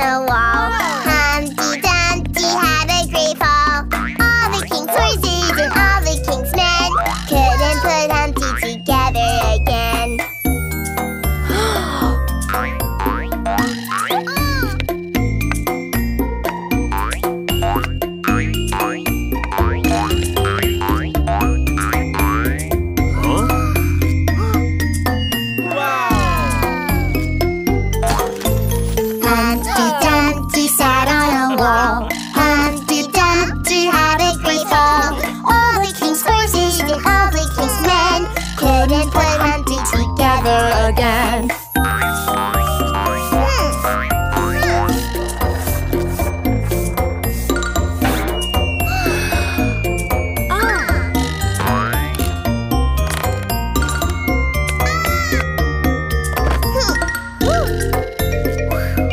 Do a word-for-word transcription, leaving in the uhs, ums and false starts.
a wall. Humpty Dumpty had a great fall. All the king's horses and all the king's men couldn't put Humpty together again. Humpty Dumpty sat on a wall. Humpty Dumpty had a great fall. All the king's horses and all the king's men couldn't put Humpty together again.